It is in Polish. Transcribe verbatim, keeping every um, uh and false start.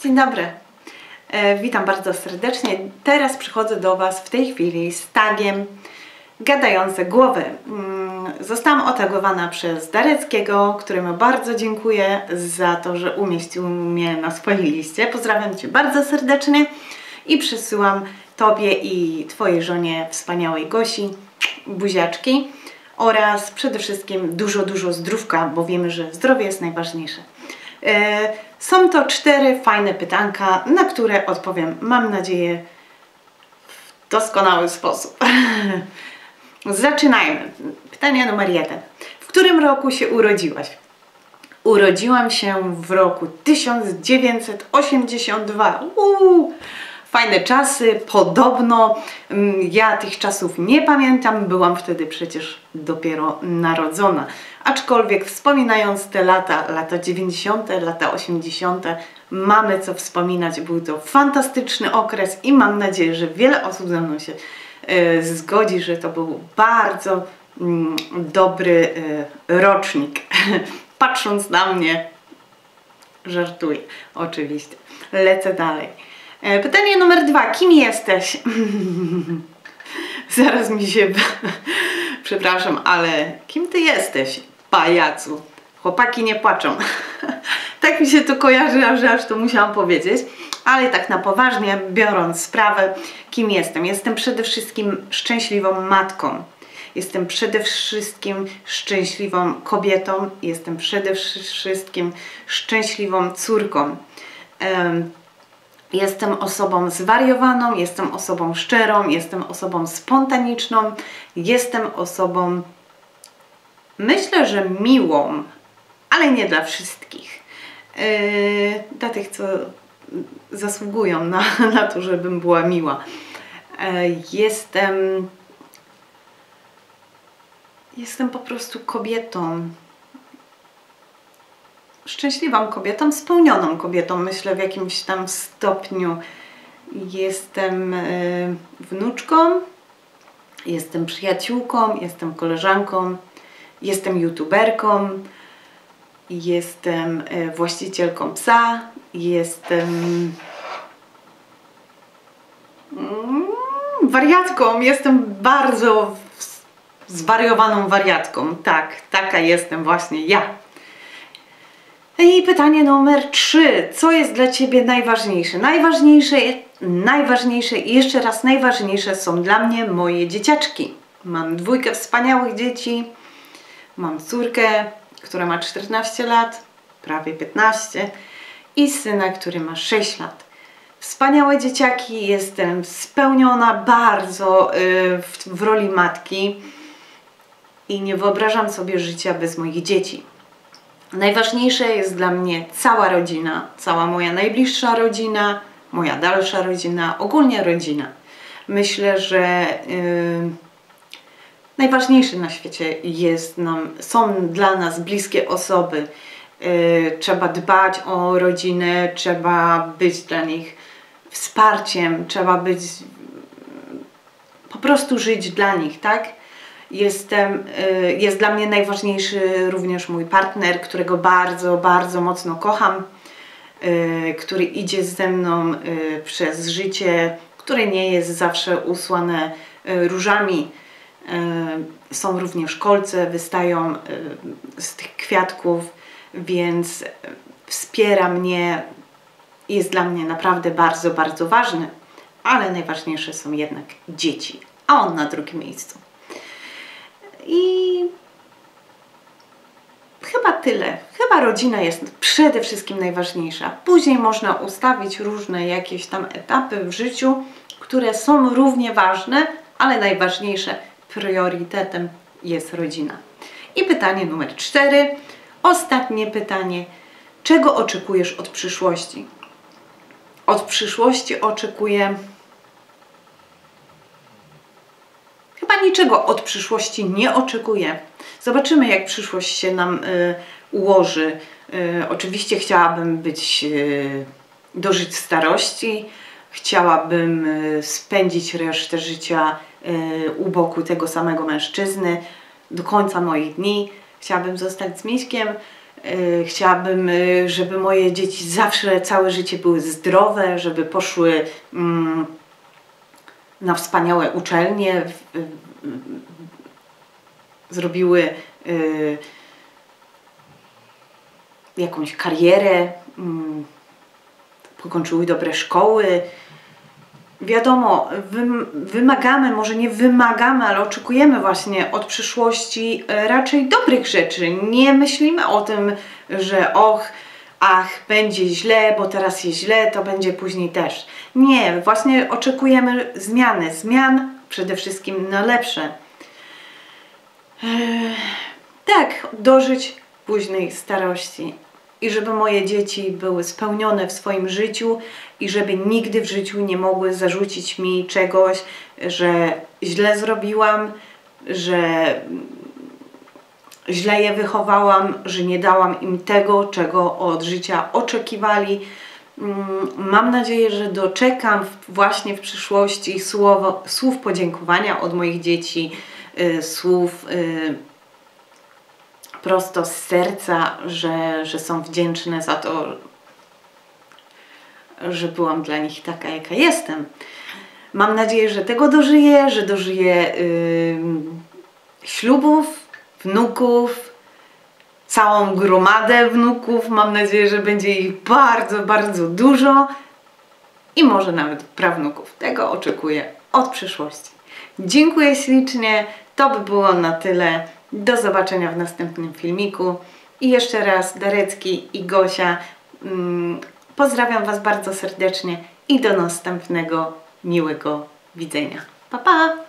Dzień dobry, e, witam bardzo serdecznie. Teraz przychodzę do Was w tej chwili z tagiem Gadające Głowy. Mm, zostałam otagowana przez Dareckiego, któremu bardzo dziękuję za to, że umieścił mnie na swojej liście. Pozdrawiam Cię bardzo serdecznie i przysyłam Tobie i Twojej żonie wspaniałej Gosi buziaczki oraz przede wszystkim dużo, dużo zdrówka, bo wiemy, że zdrowie jest najważniejsze. Są to cztery fajne pytanka, na które odpowiem, mam nadzieję, w doskonały sposób. Zaczynajmy. Pytanie numer jeden. W którym roku się urodziłaś? Urodziłam się w roku tysiąc dziewięćset osiemdziesiątym drugim. Uuu, fajne czasy, podobno. Ja tych czasów nie pamiętam, byłam wtedy przecież dopiero narodzona. Aczkolwiek wspominając te lata, lata dziewięćdziesiąte, lata osiemdziesiąte, mamy co wspominać. Był to fantastyczny okres i mam nadzieję, że wiele osób ze mną się y, zgodzi, że to był bardzo y, dobry y, rocznik. Patrząc na mnie, żartuję, oczywiście. Lecę dalej. Pytanie numer dwa. Kim jesteś? Zaraz mi się... Przepraszam, ale kim ty jesteś, pajacu? Chłopaki nie płaczą. Tak mi się to kojarzy, że aż to musiałam powiedzieć. Ale tak na poważnie, biorąc sprawę, kim jestem? Jestem przede wszystkim szczęśliwą matką. Jestem przede wszystkim szczęśliwą kobietą. Jestem przede wszystkim szczęśliwą córką. Um, Jestem osobą zwariowaną, jestem osobą szczerą, jestem osobą spontaniczną, jestem osobą, myślę, że miłą, ale nie dla wszystkich. Yy, dla tych, co zasługują na, na to, żebym była miła. Yy, jestem, jestem po prostu kobietą. Szczęśliwą kobietą, spełnioną kobietą, myślę w jakimś tam stopniu. Jestem y, wnuczką, jestem przyjaciółką, jestem koleżanką, jestem youtuberką, jestem y, właścicielką psa, jestem mm, wariatką, jestem bardzo zwariowaną wariatką. Tak, taka jestem właśnie ja. I pytanie numer trzy. Co jest dla Ciebie najważniejsze? Najważniejsze, najważniejsze i jeszcze raz najważniejsze są dla mnie moje dzieciaczki. Mam dwójkę wspaniałych dzieci. Mam córkę, która ma czternaście lat, prawie piętnaście i syna, który ma sześć lat. Wspaniałe dzieciaki, jestem spełniona bardzo yy, w, w roli matki i nie wyobrażam sobie życia bez moich dzieci. Najważniejsze jest dla mnie cała rodzina, cała moja najbliższa rodzina, moja dalsza rodzina, ogólnie rodzina. Myślę, że yy, najważniejsze na świecie jest nam, są dla nas bliskie osoby. Yy, trzeba dbać o rodzinę, trzeba być dla nich wsparciem, trzeba być, po prostu żyć dla nich, tak? Jestem, jest dla mnie najważniejszy również mój partner, którego bardzo, bardzo mocno kocham, który idzie ze mną przez życie, które nie jest zawsze usłane różami. Są również kolce, wystają z tych kwiatków, więc wspiera mnie, jest dla mnie naprawdę bardzo, bardzo ważny, ale najważniejsze są jednak dzieci, a on na drugim miejscu. I chyba tyle. Chyba rodzina jest przede wszystkim najważniejsza. Później można ustawić różne jakieś tam etapy w życiu, które są równie ważne, ale najważniejsze, priorytetem jest rodzina. I pytanie numer cztery. Ostatnie pytanie. Czego oczekujesz od przyszłości? Od przyszłości oczekuję... Chyba niczego od przyszłości nie oczekuję. Zobaczymy, jak przyszłość się nam y, ułoży. Y, oczywiście chciałabym być, y, dożyć starości. Chciałabym y, spędzić resztę życia y, u boku tego samego mężczyzny do końca moich dni. Chciałabym zostać z Miśkiem. Yy, chciałabym, yy, żeby moje dzieci zawsze, całe życie były zdrowe, żeby poszły yy, na wspaniałe uczelnie, yy, yy, zrobiły yy, jakąś karierę, yy, pokończyły dobre szkoły. Wiadomo, wymagamy, może nie wymagamy, ale oczekujemy właśnie od przyszłości raczej dobrych rzeczy. Nie myślimy o tym, że och, ach, będzie źle, bo teraz jest źle, to będzie później też. Nie, właśnie oczekujemy zmiany, zmian przede wszystkim na lepsze. Eee, tak, dożyć późnej starości. I żeby moje dzieci były spełnione w swoim życiu i żeby nigdy w życiu nie mogły zarzucić mi czegoś, że źle zrobiłam, że źle je wychowałam, że nie dałam im tego, czego od życia oczekiwali. Mam nadzieję, że doczekam właśnie w przyszłości słowo, słów podziękowania od moich dzieci, słów prosto z serca, że, że są wdzięczne za to, że byłam dla nich taka, jaka jestem. Mam nadzieję, że tego dożyję, że dożyję yy, ślubów, wnuków, całą gromadę wnuków. Mam nadzieję, że będzie ich bardzo, bardzo dużo i może nawet prawnuków. Tego oczekuję od przyszłości. Dziękuję ślicznie. To by było na tyle. Do zobaczenia w następnym filmiku. I jeszcze raz Darecki i Gosia. Mm, pozdrawiam Was bardzo serdecznie i do następnego miłego widzenia. Pa, pa!